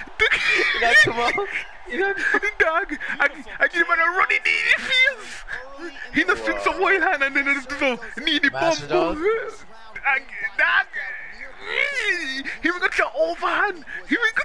Inaad mo? Dag, I give him a running knee in the face. He just swing some wild hand and then so knee the Master bump. Jones? Dag, he will go to overhand. He will